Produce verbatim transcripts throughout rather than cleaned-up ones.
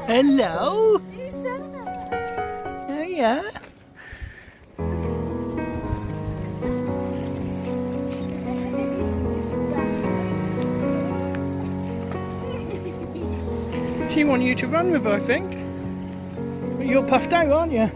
Hello. Oh yeah. She wanted you to run with her, I think. But you're puffed out, aren't you?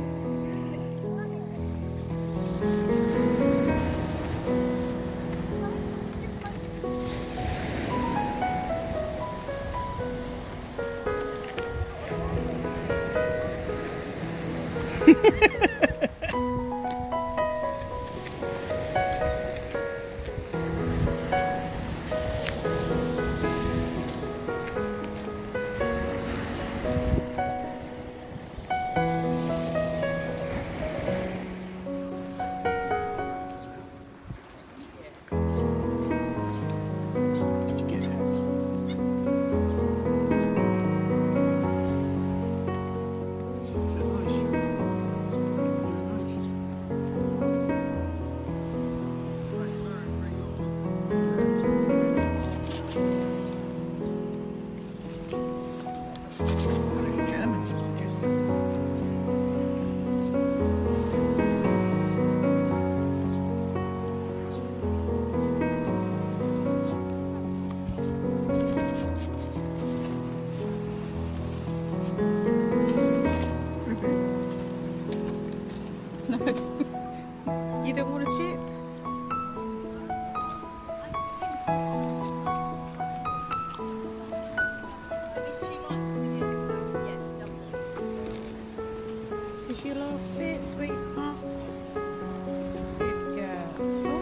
You don't want a chip? This is your last bit, sweetheart. Good girl.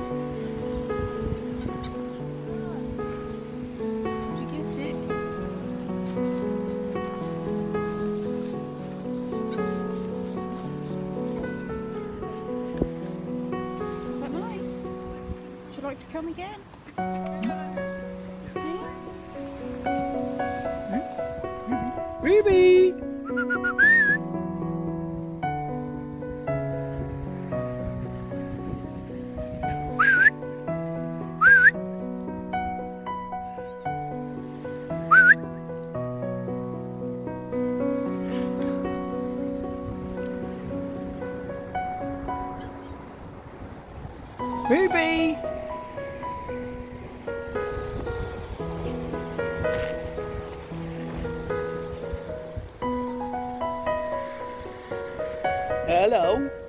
Did you get it? Like to come again? Ruby! Ruby! Hello.